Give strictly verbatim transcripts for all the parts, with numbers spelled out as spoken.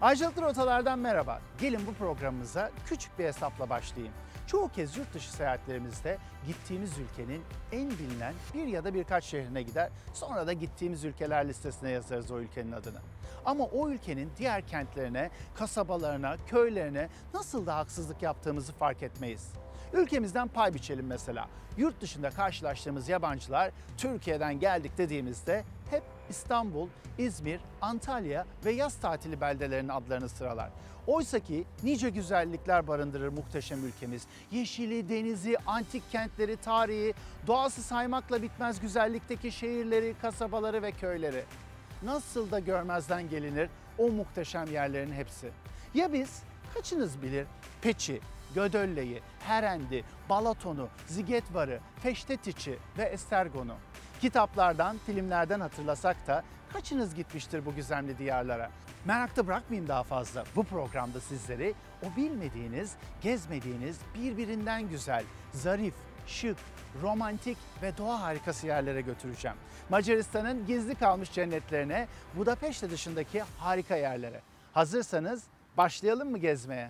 Ayrıcalıklı rotalardan merhaba. Gelin bu programımıza küçük bir hesapla başlayayım. Çoğu kez yurt dışı seyahatlerimizde gittiğimiz ülkenin en bilinen bir ya da birkaç şehrine gider, sonra da gittiğimiz ülkeler listesine yazarız o ülkenin adını. Ama o ülkenin diğer kentlerine, kasabalarına, köylerine nasıl da haksızlık yaptığımızı fark etmeyiz. Ülkemizden pay biçelim mesela. Yurt dışında karşılaştığımız yabancılar Türkiye'den geldik dediğimizde hep İstanbul, İzmir, Antalya ve yaz tatili beldelerinin adlarını sıralar. Oysa ki nice güzellikler barındırır muhteşem ülkemiz. Yeşili, denizi, antik kentleri, tarihi, doğası saymakla bitmez güzellikteki şehirleri, kasabaları ve köyleri. Nasıl da görmezden gelinir o muhteşem yerlerin hepsi. Ya biz, kaçınız bilir Peçi, Gödölle'yi, Herendi, Balaton'u, Zigetvar'ı, Feştetiç'i ve Estergon'u. Kitaplardan, filmlerden hatırlasak da kaçınız gitmiştir bu gizemli diyarlara? Merakta bırakmayayım daha fazla. Bu programda sizleri o bilmediğiniz, gezmediğiniz, birbirinden güzel, zarif, şık, romantik ve doğa harikası yerlere götüreceğim. Macaristan'ın gizli kalmış cennetlerine, Budapeşte dışındaki harika yerlere. Hazırsanız başlayalım mı gezmeye?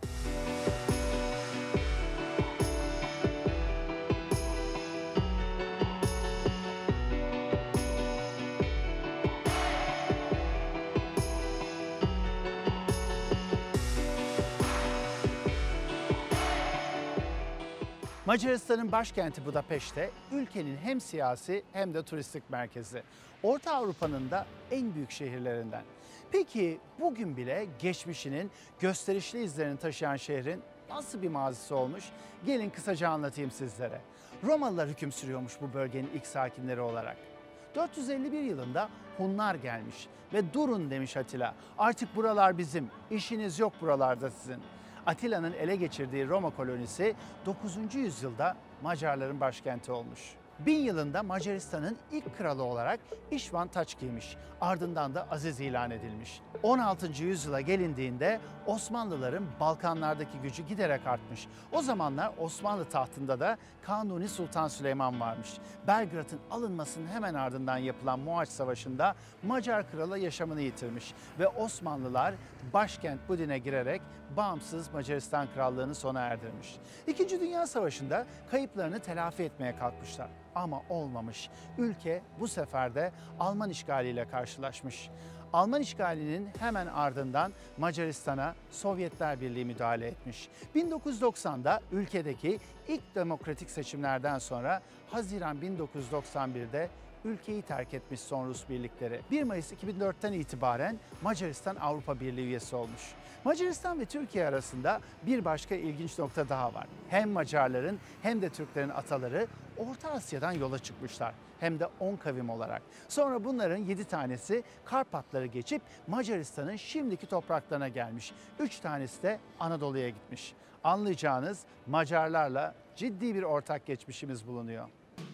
Macaristan'ın başkenti Budapeşte, ülkenin hem siyasi hem de turistik merkezi. Orta Avrupa'nın da en büyük şehirlerinden. Peki bugün bile geçmişinin gösterişli izlerini taşıyan şehrin nasıl bir mazisi olmuş? Gelin kısaca anlatayım sizlere. Romalılar hüküm sürüyormuş bu bölgenin ilk sakinleri olarak. dört yüz elli bir yılında Hunlar gelmiş ve durun demiş Atilla. Artık buralar bizim, işiniz yok buralarda sizin. Atilla'nın ele geçirdiği Roma kolonisi dokuzuncu yüzyılda Macarların başkenti olmuş. bin yılında Macaristan'ın ilk kralı olarak İşvan taç giymiş. Ardından da aziz ilan edilmiş. on altıncı yüzyıla gelindiğinde Osmanlıların Balkanlardaki gücü giderek artmış. O zamanlar Osmanlı tahtında da Kanuni Sultan Süleyman varmış. Belgrad'ın alınmasının hemen ardından yapılan Mohaç Savaşı'nda Macar kralı yaşamını yitirmiş ve Osmanlılar başkent Budin'e girerek bağımsız Macaristan Krallığı'nı sona erdirmiş. İkinci Dünya Savaşı'nda kayıplarını telafi etmeye kalkmışlar. Ama olmamış. Ülke bu sefer de Alman işgaliyle karşılaşmış. Alman işgalinin hemen ardından Macaristan'a Sovyetler Birliği müdahale etmiş. bin dokuz yüz doksanda ülkedeki ilk demokratik seçimlerden sonra Haziran bin dokuz yüz doksan birde ülkeyi terk etmiş son Rus birlikleri. bir Mayıs iki bin dörtten itibaren Macaristan Avrupa Birliği üyesi olmuş. Macaristan ve Türkiye arasında bir başka ilginç nokta daha var. Hem Macarların hem de Türklerin ataları Orta Asya'dan yola çıkmışlar. Hem de on kavim olarak. Sonra bunların yedi tanesi Karpatları geçip Macaristan'ın şimdiki topraklarına gelmiş. üç tanesi de Anadolu'ya gitmiş. Anlayacağınız Macarlarla ciddi bir ortak geçmişimiz bulunuyor.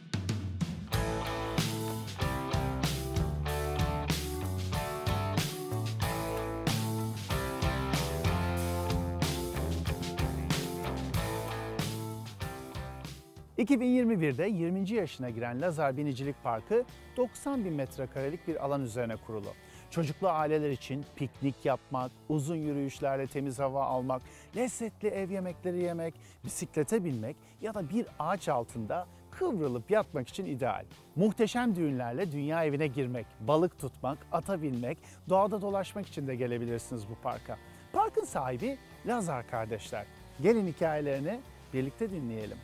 iki bin yirmi birde yirminci yaşına giren Lazar Binicilik Parkı doksan bin metrekarelik bir alan üzerine kurulu. Çocuklu aileler için piknik yapmak, uzun yürüyüşlerle temiz hava almak, lezzetli ev yemekleri yemek, bisiklete binmek ya da bir ağaç altında kıvrılıp yatmak için ideal. Muhteşem düğünlerle dünya evine girmek, balık tutmak, ata binmek, doğada dolaşmak için de gelebilirsiniz bu parka. Parkın sahibi Lazar kardeşler. Gelin hikayelerini birlikte dinleyelim.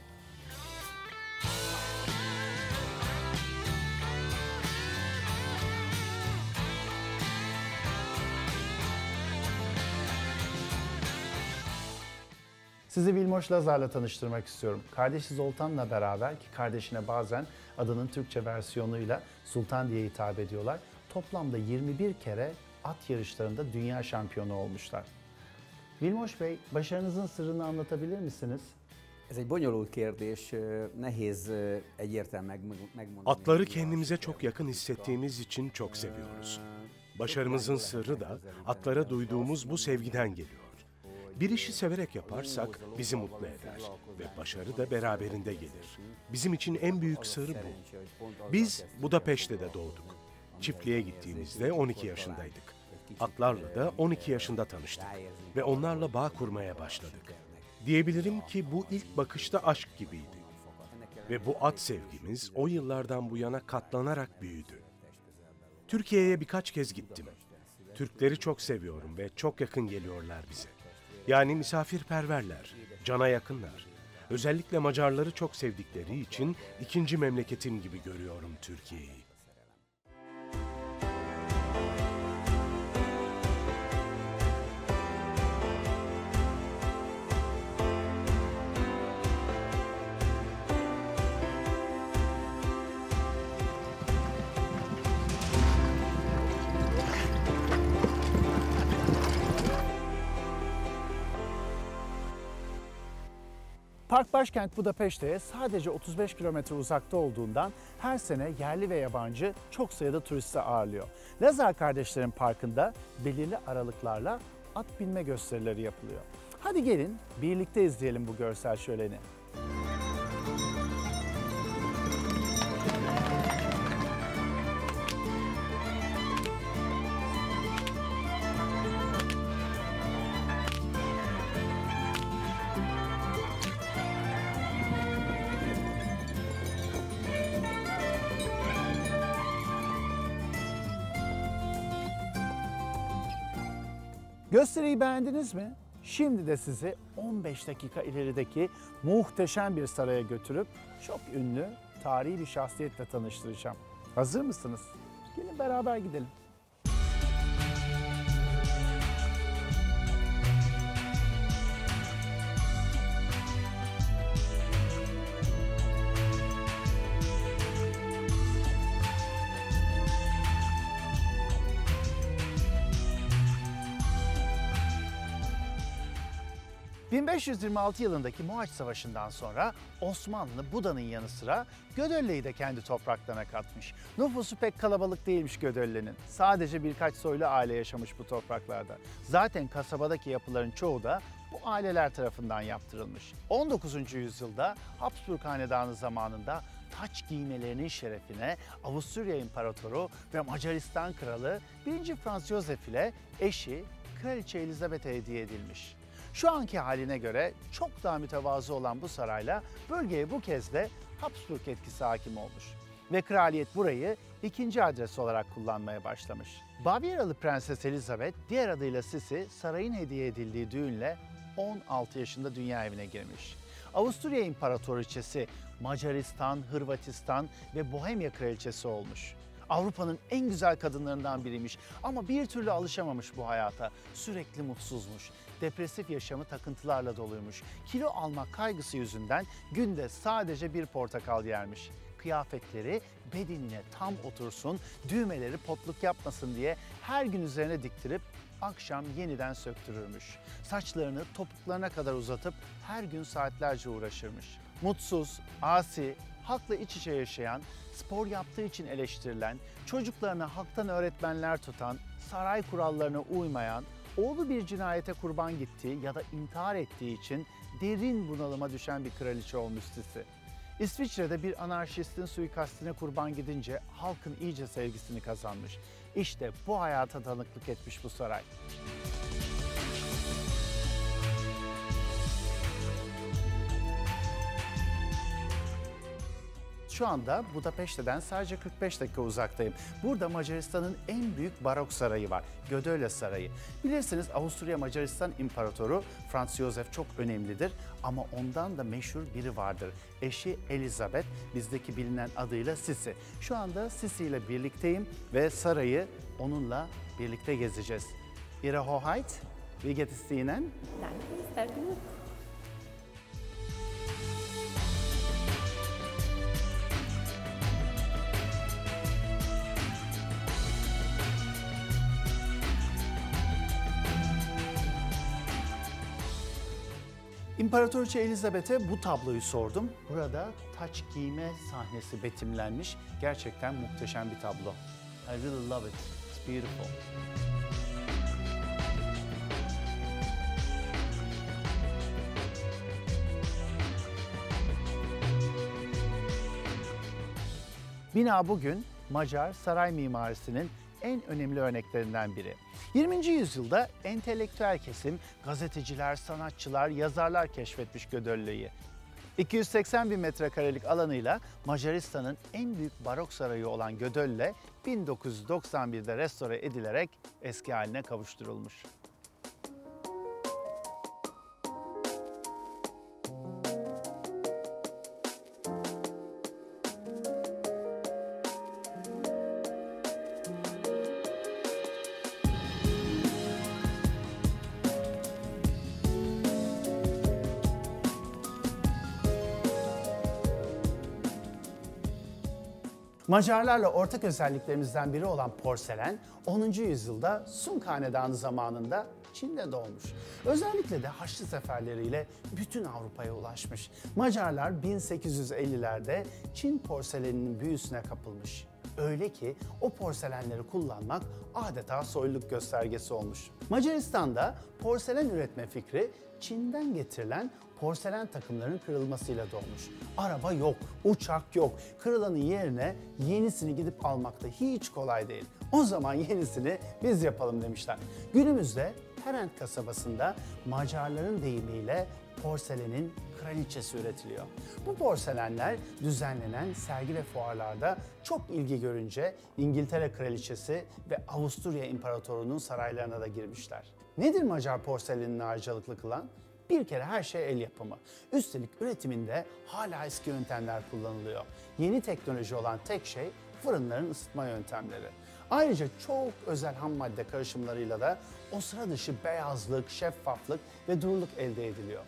Sizi Vilmos Lazar'la tanıştırmak istiyorum. Kardeşi Zoltan'la beraber, ki kardeşine bazen adının Türkçe versiyonuyla Sultan diye hitap ediyorlar. Toplamda yirmi bir kere at yarışlarında dünya şampiyonu olmuşlar. Vilmos Bey, başarınızın sırrını anlatabilir misiniz? Ez egy bonyolult kérdés, nehéz egyértelműen megmondani. Atları kendimize çok yakın hissettiğimiz için çok seviyoruz. Başarımızın sırrı da atlara duyduğumuz bu sevgiden geliyor. Bir işi severek yaparsak bizi mutlu eder ve başarı da beraberinde gelir. Bizim için en büyük sır bu. Biz Budapeşte'de doğduk. Çiftliğe gittiğimizde on iki yaşındaydık. Atlarla da on iki yaşında tanıştık ve onlarla bağ kurmaya başladık. Diyebilirim ki bu ilk bakışta aşk gibiydi. Ve bu at sevgimiz o yıllardan bu yana katlanarak büyüdü. Türkiye'ye birkaç kez gittim. Türkleri çok seviyorum ve çok yakın geliyorlar bize. Yani misafirperverler, cana yakınlar. Özellikle Macarları çok sevdikleri için ikinci memleketim gibi görüyorum Türkiye'yi. Park başkent Budapeşte'ye sadece otuz beş kilometre uzakta olduğundan her sene yerli ve yabancı çok sayıda turisti ağırlıyor. Lazar Kardeşlerin Parkı'nda belirli aralıklarla at binme gösterileri yapılıyor. Hadi gelin birlikte izleyelim bu görsel şöleni. Gösteriyi beğendiniz mi? Şimdi de sizi on beş dakika ilerideki muhteşem bir saraya götürüp çok ünlü tarihi bir şahsiyetle tanıştıracağım. Hazır mısınız? Gelin beraber gidelim. bin beş yüz yirmi altı yılındaki Mohaç Savaşı'ndan sonra Osmanlı Buda'nın yanı sıra Gödölle'yi de kendi topraklarına katmış. Nüfusu pek kalabalık değilmiş Gödölle'nin. Sadece birkaç soylu aile yaşamış bu topraklarda. Zaten kasabadaki yapıların çoğu da bu aileler tarafından yaptırılmış. on dokuzuncu yüzyılda Habsburg Hanedanı zamanında taç giymelerinin şerefine Avusturya İmparatoru ve Macaristan Kralı birinci. Franz Josef ile eşi Kraliçe Elizabeth'e hediye edilmiş. Şu anki haline göre çok daha mütevazı olan bu sarayla bölgeye bu kez de Habsburg etkisi hakim olmuş. Ve kraliyet burayı ikinci adres olarak kullanmaya başlamış. Bavyeralı Prenses Elizabeth, diğer adıyla Sisi, sarayın hediye edildiği düğünle on altı yaşında dünya evine girmiş. Avusturya İmparatoriçesi, Macaristan, Hırvatistan ve Bohemya Kraliçesi olmuş. Avrupa'nın en güzel kadınlarından biriymiş ama bir türlü alışamamış bu hayata. Sürekli mutsuzmuş. Depresif yaşamı takıntılarla doluymuş. Kilo almak kaygısı yüzünden günde sadece bir portakal yermiş. Kıyafetleri bedenine tam otursun, düğmeleri potluk yapmasın diye her gün üzerine diktirip akşam yeniden söktürürmüş. Saçlarını topuklarına kadar uzatıp her gün saatlerce uğraşırmış. Mutsuz, asi, halkla iç içe yaşayan, spor yaptığı için eleştirilen, çocuklarına halktan öğretmenler tutan, saray kurallarına uymayan, oğlu bir cinayete kurban gittiği ya da intihar ettiği için derin bunalıma düşen bir kraliçe olmuş Sisi. İsviçre'de bir anarşistin suikastine kurban gidince halkın iyice sevgisini kazanmış. İşte bu hayata tanıklık etmiş bu saray. Şu anda Budapeşte'den sadece kırk beş dakika uzaktayım. Burada Macaristan'ın en büyük barok sarayı var, Gödölle Sarayı. Bilirsiniz Avusturya Macaristan İmparatoru Franz Josef çok önemlidir ama ondan da meşhur biri vardır. Eşi Elizabeth, bizdeki bilinen adıyla Sisi. Şu anda Sisi ile birlikteyim ve sarayı onunla birlikte gezeceğiz. Ihre Hoheit, wie geht es Ihnen? Danke, sehr gut. İmparatoriçe Elizabeth'e bu tabloyu sordum. Burada taç giyme sahnesi betimlenmiş. Gerçekten muhteşem bir tablo. I really love it. It's beautiful. Bina bugün Macar saray mimarisinin en önemli örneklerinden biri. yirminci yüzyılda entelektüel kesim, gazeteciler, sanatçılar, yazarlar keşfetmiş Gödöllü'yü. iki yüz seksen bin metrekarelik alanıyla Macaristan'ın en büyük barok sarayı olan Gödöllü bin dokuz yüz doksan birde restore edilerek eski haline kavuşturulmuş. Macarlarla ortak özelliklerimizden biri olan porselen, onuncu yüzyılda Sun Hanedanı zamanında Çin'de doğmuş. Özellikle de Haçlı seferleriyle bütün Avrupa'ya ulaşmış. Macarlar bin sekiz yüz ellilerde Çin porseleninin büyüsüne kapılmış. Öyle ki o porselenleri kullanmak adeta soyluluk göstergesi olmuş. Macaristan'da porselen üretme fikri Çin'den getirilen porselen takımların kırılmasıyla doğmuş. Araba yok, uçak yok. Kırılanın yerine yenisini gidip almak da hiç kolay değil. O zaman yenisini biz yapalım demişler. Günümüzde Herent kasabasında Macarların deyimiyle porselenin kraliçesi üretiliyor. Bu porselenler düzenlenen sergi ve fuarlarda çok ilgi görünce İngiltere kraliçesi ve Avusturya imparatorunun saraylarına da girmişler. Nedir Macar porselenini ayrıcalıklı kılan? Bir kere her şey el yapımı. Üstelik üretiminde hala eski yöntemler kullanılıyor. Yeni teknoloji olan tek şey fırınların ısıtma yöntemleri. Ayrıca çok özel ham madde karışımlarıyla da o sıra dışı beyazlık, şeffaflık ve duruluk elde ediliyor.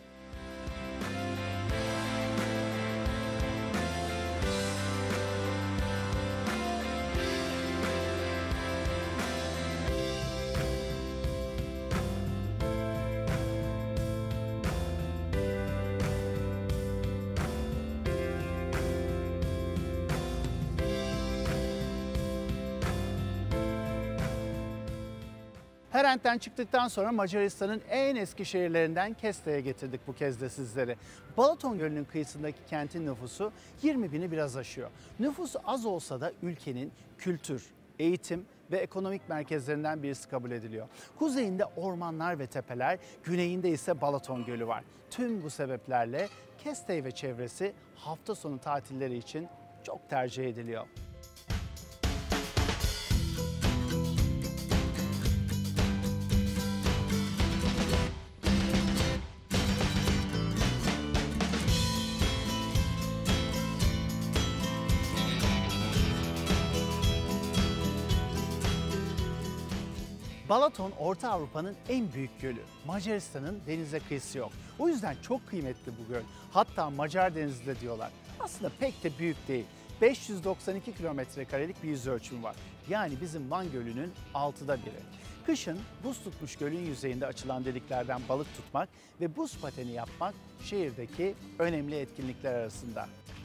Herent'ten çıktıktan sonra Macaristan'ın en eski şehirlerinden Keste'ye getirdik bu kez de sizleri. Balaton Gölü'nün kıyısındaki kentin nüfusu yirmi bini biraz aşıyor. Nüfusu az olsa da ülkenin kültür, eğitim ve ekonomik merkezlerinden birisi kabul ediliyor. Kuzeyinde ormanlar ve tepeler, güneyinde ise Balaton Gölü var. Tüm bu sebeplerle Keste ve çevresi hafta sonu tatilleri için çok tercih ediliyor. Balaton, Orta Avrupa'nın en büyük gölü. Macaristan'ın denize kıyısı yok. O yüzden çok kıymetli bu göl. Hatta Macar Denizi de diyorlar. Aslında pek de büyük değil. beş yüz doksan iki kilometre karelik bir yüz ölçümü var. Yani bizim Van Gölü'nün altıda biri. Kışın buz tutmuş gölün yüzeyinde açılan deliklerden balık tutmak ve buz pateni yapmak şehirdeki önemli etkinlikler arasında.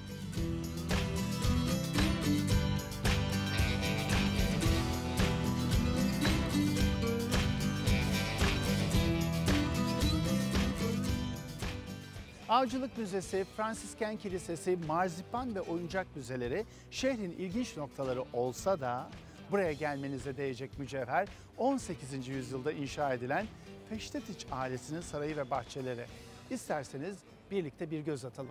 Avcılık Müzesi, Fransisken Kilisesi, marzipan ve oyuncak müzeleri şehrin ilginç noktaları olsa da buraya gelmenize değecek mücevher on sekizinci yüzyılda inşa edilen Feştetiç ailesinin sarayı ve bahçeleri. İsterseniz birlikte bir göz atalım.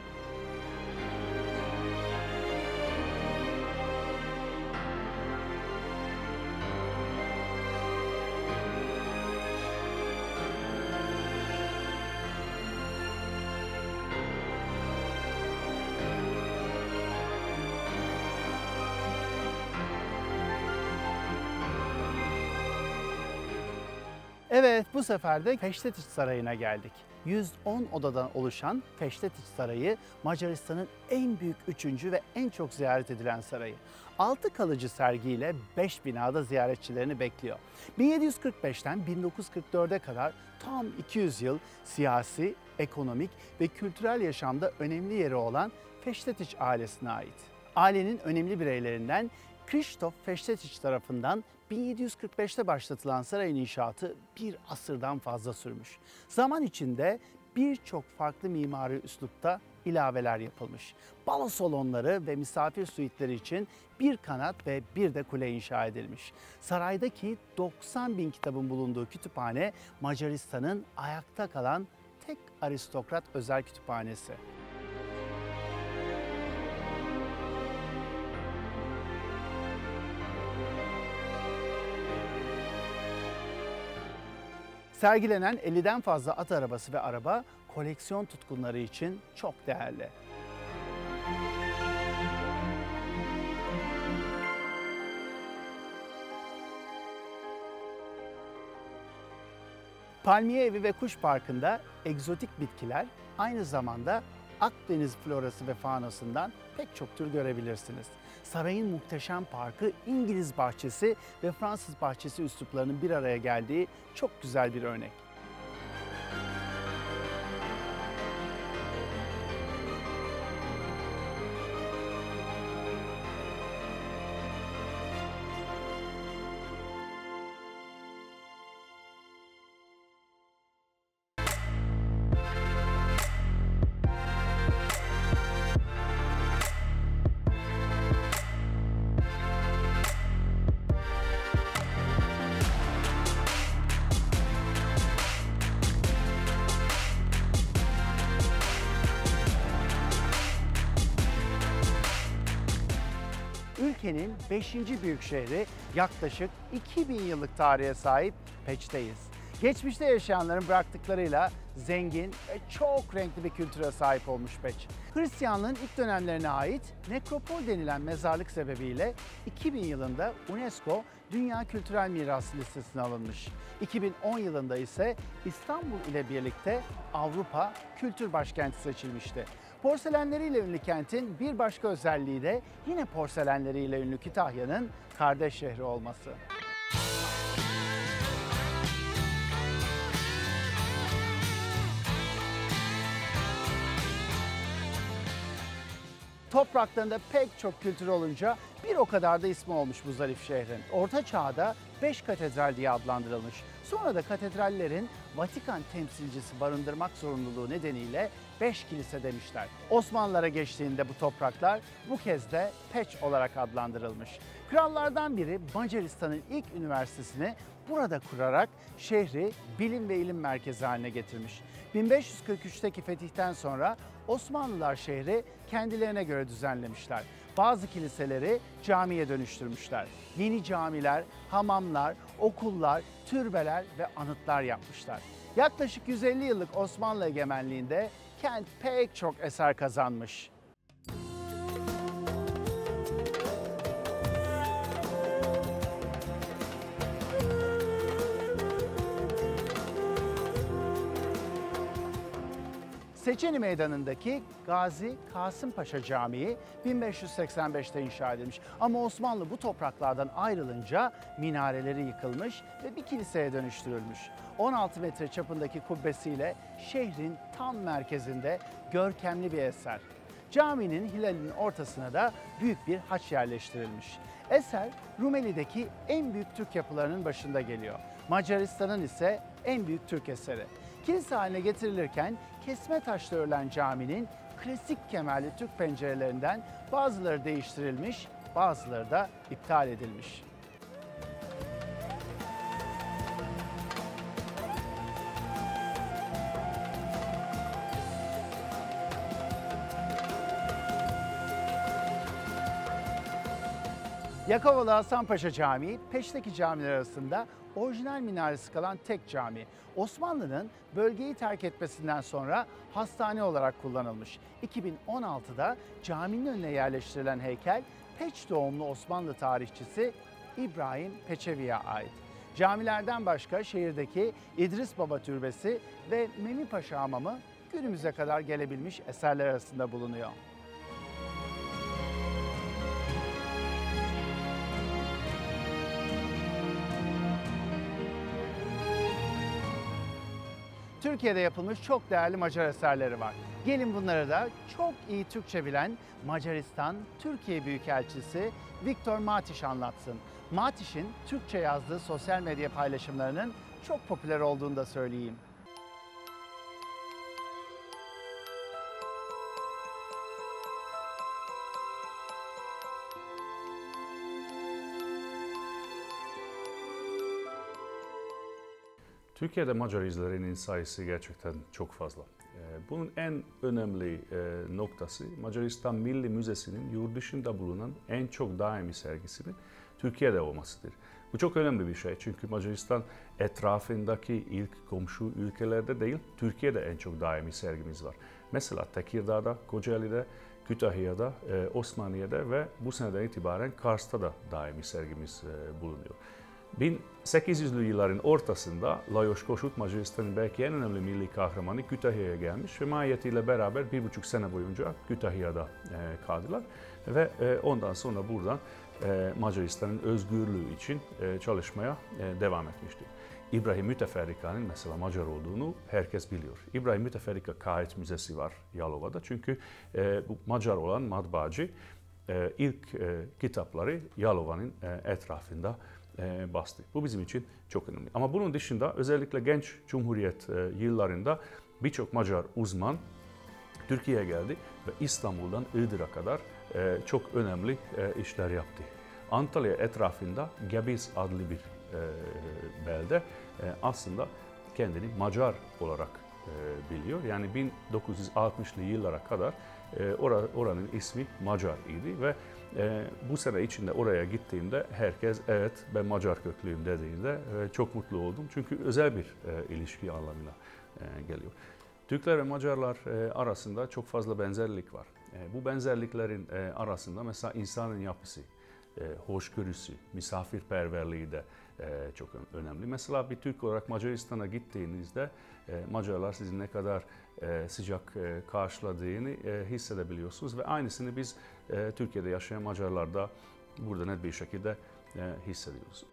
Evet, bu sefer de Feştetiç Sarayı'na geldik. yüz on odadan oluşan Feştetiç Sarayı, Macaristan'ın en büyük üçüncü ve en çok ziyaret edilen sarayı. altı kalıcı sergiyle beş binada ziyaretçilerini bekliyor. bin yedi yüz kırk beşten bin dokuz yüz kırk dörde kadar tam iki yüz yıl siyasi, ekonomik ve kültürel yaşamda önemli yeri olan Feştetiç ailesine ait. Ailenin önemli bireylerinden Krzysztof Feştetiç tarafından bin yedi yüz kırk beşte başlatılan sarayın inşaatı bir asırdan fazla sürmüş. Zaman içinde birçok farklı mimari üslupta ilaveler yapılmış. Balo salonları ve misafir suitleri için bir kanat ve bir de kule inşa edilmiş. Saraydaki doksan bin kitabın bulunduğu kütüphane Macaristan'ın ayakta kalan tek aristokrat özel kütüphanesi. Sergilenen elliden fazla at arabası ve araba koleksiyon tutkunları için çok değerli. Palmiye Evi ve Kuş Parkı'nda egzotik bitkiler, aynı zamanda Akdeniz florası ve faunasundan pek çok tür görebilirsiniz. Sarayın muhteşem parkı, İngiliz bahçesi ve Fransız bahçesi üsluplarının bir araya geldiği çok güzel bir örnek. Ülkenin beşinci büyük şehri, yaklaşık iki bin yıllık tarihe sahip Peç'teyiz. Geçmişte yaşayanların bıraktıklarıyla zengin ve çok renkli bir kültüre sahip olmuş Peç. Hristiyanlığın ilk dönemlerine ait nekropol denilen mezarlık sebebiyle iki bin yılında UNESCO Dünya Kültürel Mirası listesine alınmış. iki bin on yılında ise İstanbul ile birlikte Avrupa Kültür Başkenti seçilmişti. Porselenleriyle ünlü kentin bir başka özelliği de yine porselenleriyle ünlü Kütahya'nın kardeş şehri olması. Topraklarında pek çok kültür olunca bir o kadar da ismi olmuş bu zarif şehrin. Orta Çağ'da beş katedral diye adlandırılmış. Sonra da katedrallerin Vatikan temsilcisi barındırmak zorunluluğu nedeniyle beş kilise demişler. Osmanlılara geçtiğinde bu topraklar bu kez de Peç olarak adlandırılmış. Krallardan biri Macaristan'ın ilk üniversitesini burada kurarak şehri bilim ve ilim merkezi haline getirmiş. bin beş yüz kırk üçteki fetihten sonra Osmanlılar şehri kendilerine göre düzenlemişler. Bazı kiliseleri camiye dönüştürmüşler. Yeni camiler, hamamlar, okullar, türbeler ve anıtlar yapmışlar. Yaklaşık yüz elli yıllık Osmanlı egemenliğinde kent pek çok eser kazanmış. Seçeni Meydanı'ndaki Gazi Kasımpaşa Camii bin beş yüz seksen beşte inşa edilmiş. Ama Osmanlı bu topraklardan ayrılınca minareleri yıkılmış ve bir kiliseye dönüştürülmüş. on altı metre çapındaki kubbesiyle şehrin tam merkezinde görkemli bir eser. Caminin hilalinin ortasına da büyük bir haç yerleştirilmiş. Eser Rumeli'deki en büyük Türk yapılarının başında geliyor. Macaristan'ın ise en büyük Türk eseri. Kilise haline getirilirken kesme taşla örülen caminin klasik kemerli Türk pencerelerinden bazıları değiştirilmiş, bazıları da iptal edilmiş. Yakovalı Hasanpaşa Camii, Peç'teki camiler arasında orijinal minaresi kalan tek cami. Osmanlı'nın bölgeyi terk etmesinden sonra hastane olarak kullanılmış. iki bin on altıda caminin önüne yerleştirilen heykel, Peç doğumlu Osmanlı tarihçisi İbrahim Peçevi'ye ait. Camilerden başka şehirdeki İdris Baba Türbesi ve Memi Paşa Hamamı günümüze kadar gelebilmiş eserler arasında bulunuyor. Türkiye'de yapılmış çok değerli Macar eserleri var. Gelin bunları da çok iyi Türkçe bilen Macaristan Türkiye Büyükelçisi Viktor Matiş anlatsın. Matiş'in Türkçe yazdığı sosyal medya paylaşımlarının çok popüler olduğunu da söyleyeyim. Türkiye'de Macar izlerinin sayısı gerçekten çok fazla. Bunun en önemli noktası Macaristan Milli Müzesi'nin yurt dışında bulunan en çok daimi sergisinin Türkiye'de olmasıdır. Bu çok önemli bir şey çünkü Macaristan etrafındaki ilk komşu ülkelerde değil, Türkiye'de en çok daimi sergimiz var. Mesela Tekirdağ'da, Kocaeli'de, Kütahya'da, Osmaniye'de ve bu seneden itibaren Kars'ta da daimi sergimiz bulunuyor. bin sekiz yüzlü yılların ortasında Lajos Kossuth, Macaristan'ın belki en önemli milli kahramanı, Kütahya'ya gelmiş ve mahiyetiyle beraber bir buçuk sene boyunca Kütahya'da e, kaldılar. Ve e, ondan sonra buradan e, Macaristan'ın özgürlüğü için e, çalışmaya e, devam etmişti. İbrahim Müteferrika'nın mesela Macar olduğunu herkes biliyor. İbrahim Müteferrika Kağıt Müzesi var Yalova'da çünkü e, bu Macar olan matbaacı e, ilk e, kitapları Yalova'nın e, etrafında E, bastı. Bu bizim için çok önemli. Ama bunun dışında özellikle genç Cumhuriyet e, yıllarında birçok Macar uzman Türkiye'ye geldi ve İstanbul'dan Iğdır'a kadar e, çok önemli e, işler yaptı. Antalya etrafında Gebiz adlı bir e, belde e, aslında kendini Macar olarak e, biliyor. Yani bin dokuz yüz altmışlı yıllara kadar e, or oranın ismi Macar idi ve e, bu sene içinde oraya gittiğimde herkes evet ben Macar köklüyüm dediğinde e, çok mutlu oldum. Çünkü özel bir e, ilişki anlamına e, geliyor. Türkler ve Macarlar e, arasında çok fazla benzerlik var. E, bu benzerliklerin e, arasında mesela insanın yapısı, e, hoşgörüsü, misafirperverliği de e, çok önemli. Mesela bir Türk olarak Macaristan'a gittiğinizde e, Macarlar sizin ne kadar e, sıcak e, karşıladığını e, hissedebiliyorsunuz ve aynısını biz e, Türkiye'de yaşayan Macarlar da burada net bir şekilde e, hissediyoruz.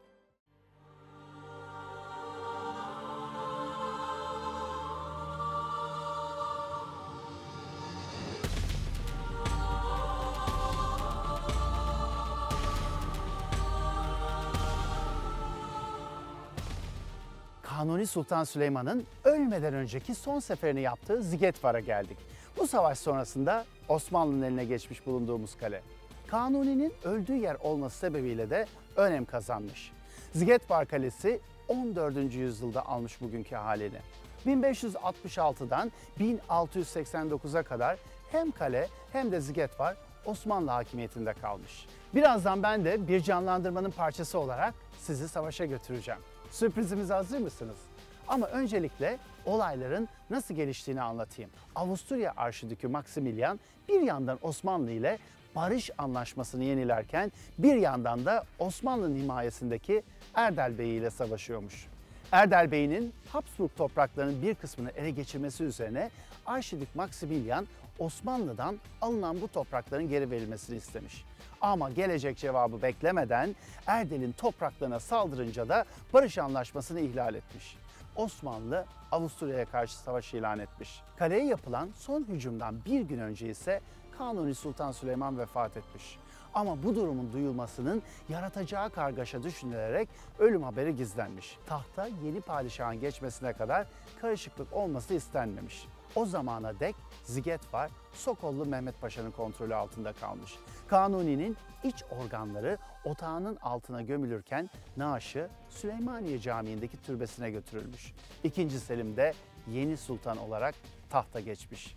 Kanuni Sultan Süleyman'ın ölmeden önceki son seferini yaptığı Zigetvar'a geldik. Bu savaş sonrasında Osmanlı'nın eline geçmiş bulunduğumuz kale. Kanuni'nin öldüğü yer olması sebebiyle de önem kazanmış. Zigetvar Kalesi on dördüncü yüzyılda almış bugünkü halini. bin beş yüz altmış altıdan bin altı yüz seksen dokuza kadar hem kale hem de Zigetvar Osmanlı hakimiyetinde kalmış. Birazdan ben de bir canlandırmanın parçası olarak sizi savaşa götüreceğim. Sürprizimize hazır mısınız? Ama öncelikle olayların nasıl geliştiğini anlatayım. Avusturya Arşidükü Maximilian bir yandan Osmanlı ile barış anlaşmasını yenilerken bir yandan da Osmanlı'nın himayesindeki Erdel Bey ile savaşıyormuş. Erdel Bey'in Habsburg topraklarının bir kısmını ele geçirmesi üzerine Arşidük Maximilian Osmanlı'dan alınan bu toprakların geri verilmesini istemiş. Ama gelecek cevabı beklemeden Erdel'in topraklarına saldırınca da barış anlaşmasını ihlal etmiş. Osmanlı Avusturya'ya karşı savaş ilan etmiş. Kaleye yapılan son hücumdan bir gün önce ise Kanuni Sultan Süleyman vefat etmiş. Ama bu durumun duyulmasının yaratacağı kargaşa düşünülerek ölüm haberi gizlenmiş. Tahta yeni padişahın geçmesine kadar karışıklık olması istenmemiş. O zamana dek Zigetvar, Sokollu Mehmet Paşa'nın kontrolü altında kalmış. Kanuni'nin iç organları otağının altına gömülürken naaşı Süleymaniye Camii'ndeki türbesine götürülmüş. İkinci Selim de yeni sultan olarak tahta geçmiş.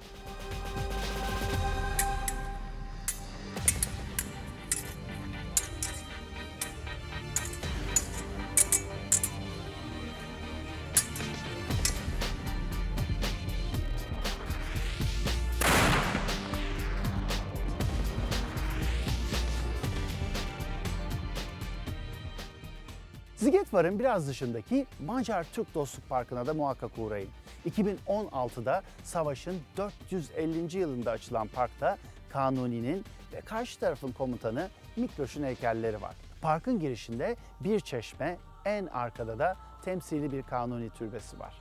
Zigetvar'ın biraz dışındaki Macar Türk Dostluk Parkı'na da muhakkak uğrayın. iki bin on altıda savaşın dört yüz ellinci yılında açılan parkta Kanuni'nin ve karşı tarafın komutanı Mikloş'un heykelleri var. Parkın girişinde bir çeşme, en arkada da temsili bir Kanuni türbesi var.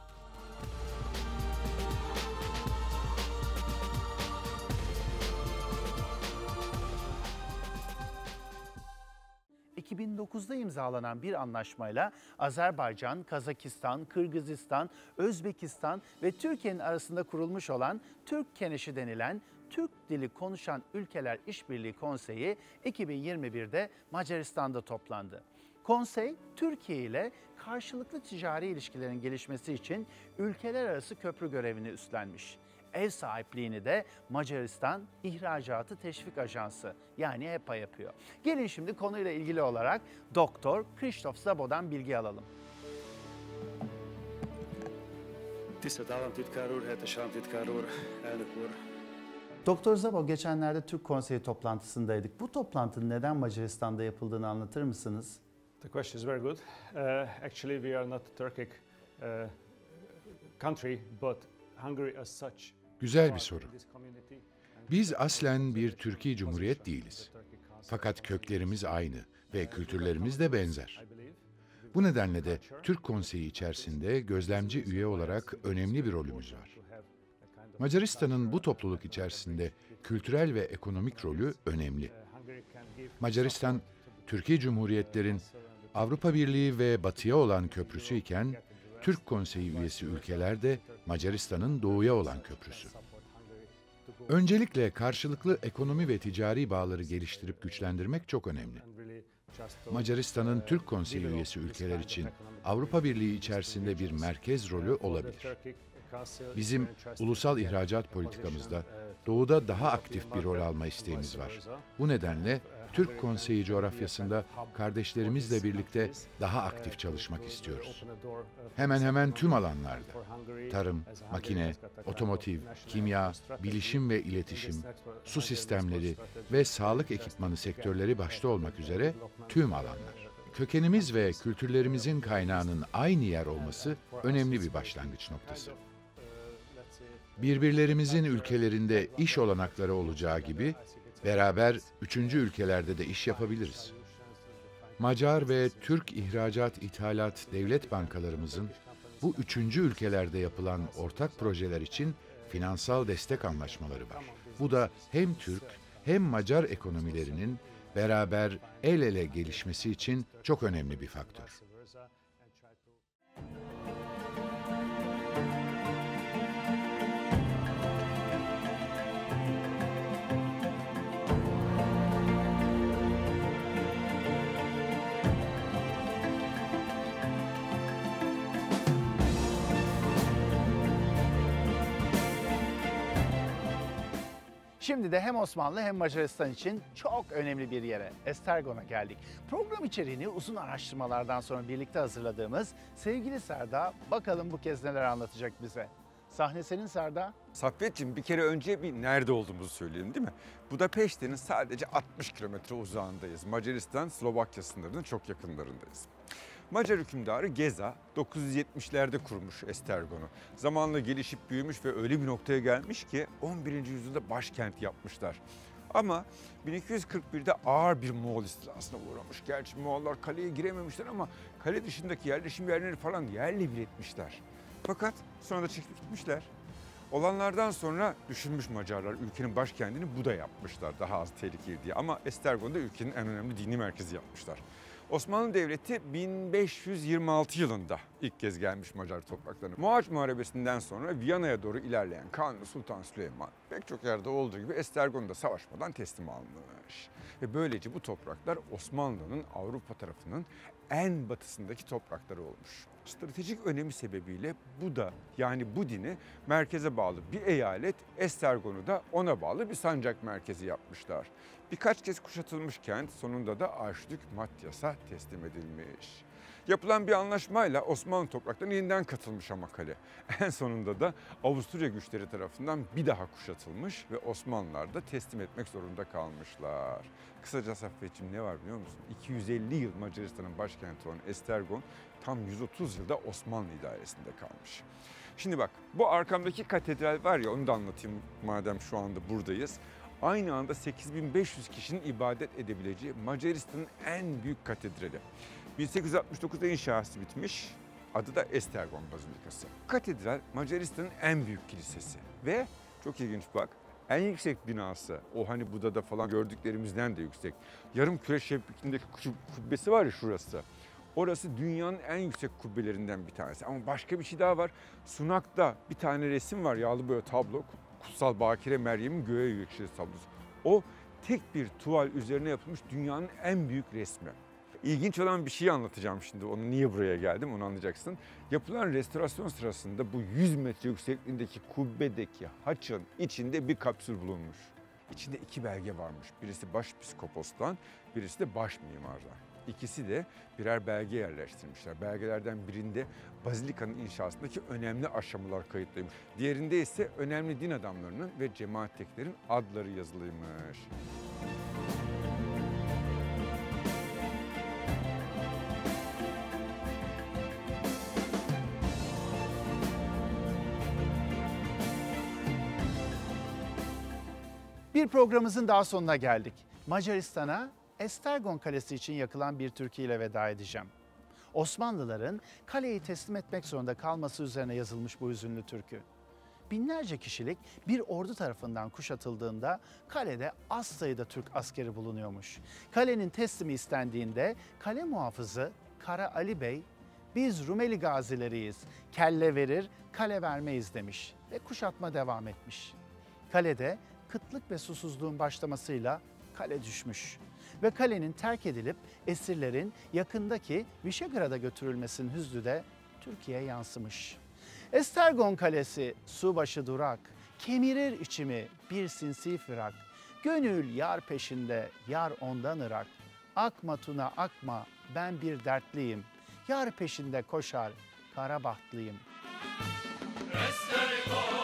iki bin dokuzda imzalanan bir anlaşmayla Azerbaycan, Kazakistan, Kırgızistan, Özbekistan ve Türkiye'nin arasında kurulmuş olan Türk Keneşi denilen Türk dili konuşan ülkeler İşbirliği Konseyi iki bin yirmi birde Macaristan'da toplandı. Konsey, Türkiye ile karşılıklı ticari ilişkilerin gelişmesi için ülkeler arası köprü görevini üstlenmiş. Ev sahipliğini de Macaristan İhracatı Teşvik Ajansı yani E P A yapıyor. Gelin şimdi konuyla ilgili olarak Doktor Krzysztof Szabo'dan bilgi alalım. Tisztelt Államtitkár úr, Hetes Államtitkár úr, elnök úr. Doktor Szabo, geçenlerde Türk Konseyi toplantısındaydık. Bu toplantının neden Macaristan'da yapıldığını anlatır mısınız? The question is very good. Uh, actually, we are not a Turkic uh, country, but Hungary as such. Güzel bir soru. Biz aslen bir Türkiye Cumhuriyet değiliz. Fakat köklerimiz aynı ve kültürlerimiz de benzer. Bu nedenle de Türk Konseyi içerisinde gözlemci üye olarak önemli bir rolümüz var. Macaristan'ın bu topluluk içerisinde kültürel ve ekonomik rolü önemli. Macaristan, Türkiye Cumhuriyetlerin Avrupa Birliği ve Batı'ya olan köprüsü iken, Türk Konseyi üyesi ülkeler de Macaristan'ın doğuya olan köprüsü. Öncelikle karşılıklı ekonomi ve ticari bağları geliştirip güçlendirmek çok önemli. Macaristan'ın Türk Konseyi üyesi ülkeler için Avrupa Birliği içerisinde bir merkez rolü olabilir. Bizim ulusal ihracat politikamızda doğuda daha aktif bir rol alma isteğimiz var. Bu nedenle Türk Konseyi coğrafyasında kardeşlerimizle birlikte daha aktif çalışmak istiyoruz. Hemen hemen tüm alanlarda, tarım, makine, otomotiv, kimya, bilişim ve iletişim, su sistemleri ve sağlık ekipmanı sektörleri başta olmak üzere tüm alanlar. Kökenimiz ve kültürlerimizin kaynağının aynı yer olması önemli bir başlangıç noktası. Birbirlerimizin ülkelerinde iş olanakları olacağı gibi, beraber üçüncü ülkelerde de iş yapabiliriz. Macar ve Türk ihracat ithalat devlet bankalarımızın bu üçüncü ülkelerde yapılan ortak projeler için finansal destek anlaşmaları var. Bu da hem Türk hem Macar ekonomilerinin beraber el ele gelişmesi için çok önemli bir faktör. Şimdi de hem Osmanlı hem Macaristan için çok önemli bir yere, Esztergom'a geldik. Program içeriğini uzun araştırmalardan sonra birlikte hazırladığımız sevgili Serda, bakalım bu kez neler anlatacak bize. Sahne senin Serda. Saffetciğim, bir kere önce bir nerede olduğumuzu söyleyelim değil mi? Budapeşte'nin sadece altmış kilometre uzağındayız. Macaristan, Slovakya sınırının çok yakınlarındayız. Macar hükümdarı Geza dokuz yüz yetmişlerde kurmuş Esztergom'u. Zamanla gelişip büyümüş ve öyle bir noktaya gelmiş ki on birinci yüzyılda başkent yapmışlar. Ama bin iki yüz kırk birde ağır bir Moğol istilasına uğramış. Gerçi Moğollar kaleye girememişler ama kale dışındaki yerleşim yerleri falan yerle bir etmişler. Fakat sonra da çekip gitmişler. Olanlardan sonra düşünmüş Macarlar ülkenin başkentini Buda yapmışlar daha az tehlikeli diye. Ama Esztergom'da ülkenin en önemli dini merkezi yapmışlar. Osmanlı Devleti bin beş yüz yirmi altı yılında ilk kez gelmiş Macar topraklarına. Mohaç Muharebesi'nden sonra Viyana'ya doğru ilerleyen Kanuni Sultan Süleyman pek çok yerde olduğu gibi Esztergom'da savaşmadan teslim almış. Ve böylece bu topraklar Osmanlı'nın Avrupa tarafının en batısındaki toprakları olmuş. Stratejik önemi sebebiyle Buda yani Budin'i merkeze bağlı bir eyalet, Esztergom'u da ona bağlı bir sancak merkezi yapmışlar. Birkaç kez kuşatılmış kent sonunda da Arşidük Matyas'a teslim edilmiş. Yapılan bir anlaşmayla Osmanlı topraklarına yeniden katılmış ama kale. En sonunda da Avusturya güçleri tarafından bir daha kuşatılmış ve Osmanlılar da teslim etmek zorunda kalmışlar. Kısaca Saffetciğim ne var biliyor musun? iki yüz elli yıl Macaristan'ın başkenti olan Esztergom tam yüz otuz yılda Osmanlı idaresinde kalmış. Şimdi bak, bu arkamdaki katedral var ya, onu da anlatayım madem şu anda buradayız. Aynı anda sekiz bin beş yüz kişinin ibadet edebileceği Macaristan'ın en büyük katedrali. bin sekiz yüz altmış dokuzda inşası bitmiş. Adı da Esztergom Bazilikası. Katedral Macaristan'ın en büyük kilisesi ve çok ilginç bak, en yüksek binası, o hani Buda'da falan gördüklerimizden de yüksek. Yarım küre şeklindeki kubbesi var ya şurası. Orası dünyanın en yüksek kubbelerinden bir tanesi. Ama başka bir şey daha var. Sunak'ta bir tane resim var, yağlı böyle tablo. Kutsal Bakire Meryem'in göğe yükselişi tablosu. O tek bir tuval üzerine yapılmış dünyanın en büyük resmi. İlginç olan bir şeyi anlatacağım şimdi. Onu niye buraya geldim onu anlayacaksın. Yapılan restorasyon sırasında bu yüz metre yüksekliğindeki kubbedeki haçın içinde bir kapsül bulunmuş. İçinde iki belge varmış. Birisi başpiskopostan, birisi de baş mimardan. İkisi de birer belge yerleştirmişler. Belgelerden birinde bazilikanın inşasındaki önemli aşamalar kayıtlıymış. Diğerinde ise önemli din adamlarının ve cemaattekilerin adları yazılıymış. Bir programımızın daha sonuna geldik. Macaristan'a Esztergom Kalesi için yakılan bir türkü ile veda edeceğim. Osmanlıların kaleyi teslim etmek zorunda kalması üzerine yazılmış bu hüzünlü türkü. Binlerce kişilik bir ordu tarafından kuşatıldığında kalede az sayıda Türk askeri bulunuyormuş. Kalenin teslimi istendiğinde kale muhafızı Kara Ali Bey, "Biz Rumeli gazileriyiz, kelle verir, kale vermeyiz" demiş ve kuşatma devam etmiş. Kalede kıtlık ve susuzluğun başlamasıyla kale düşmüş ve kalenin terk edilip esirlerin yakındaki Vişegrad'a götürülmesinin hüznü de Türkiye'ye yansımış. Esztergom Kalesi subaşı durak, kemirir içimi bir sinsi firak. Gönül yar peşinde, yar ondan ırak. Akma Tuna akma, ben bir dertliyim. Yar peşinde koşar, kara bahtlıyım. Esztergom